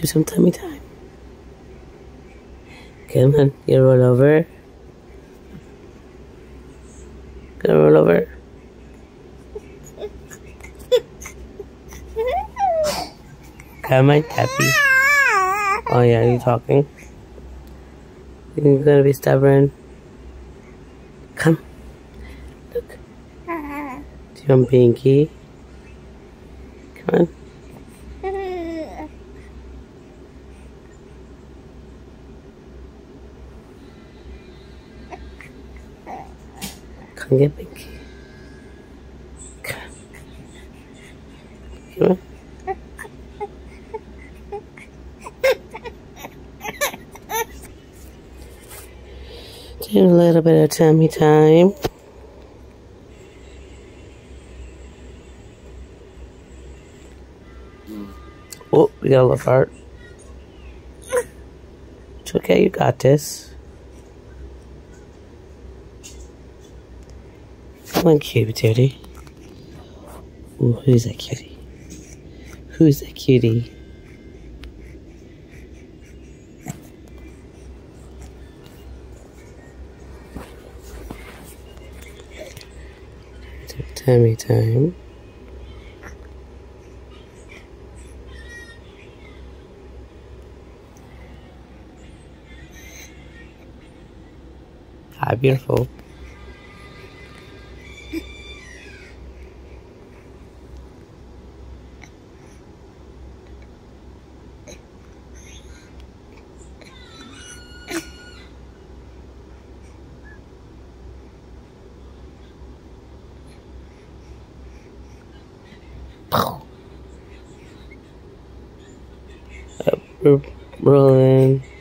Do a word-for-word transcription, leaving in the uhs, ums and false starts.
do some tummy time. Come on, you roll over. Gonna roll over. Come on, Cappy. Oh yeah, you talking? You're gonna be stubborn. Come. Look. Do you want Pinky? Come on. Come get Pinky. Come. Come on. Do a little bit of tummy time. Oh, we got a little fart. It's okay, you got this. Come on, cutie tootie. Ooh, who's that cutie? Who's that cutie? Tummy time. Hi, beautiful. Up, rolling.